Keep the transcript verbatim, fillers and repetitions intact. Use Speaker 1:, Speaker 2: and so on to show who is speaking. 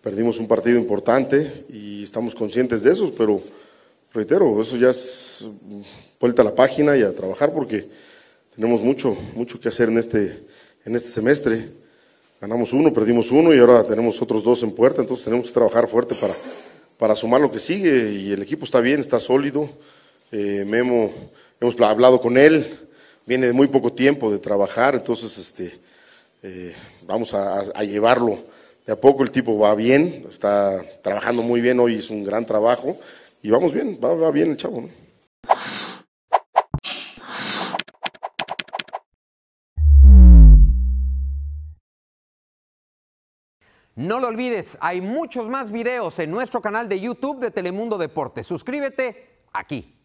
Speaker 1: perdimos un partido importante y estamos conscientes de eso, pero reitero, eso ya es vuelta a la página y a trabajar porque tenemos mucho, mucho que hacer en este, en este semestre. Ganamos uno, perdimos uno y ahora tenemos otros dos en puerta, entonces tenemos que trabajar fuerte para, para sumar lo que sigue y el equipo está bien, está sólido. Eh, Memo, hemos hablado con él, viene de muy poco tiempo de trabajar, entonces este, eh, vamos a, a llevarlo de a poco. El tipo va bien, está trabajando muy bien, hoy es un gran trabajo y vamos bien, va, va bien el chavo, ¿no?
Speaker 2: No lo olvides, hay muchos más videos en nuestro canal de YouTube de Telemundo Deportes. Suscríbete aquí.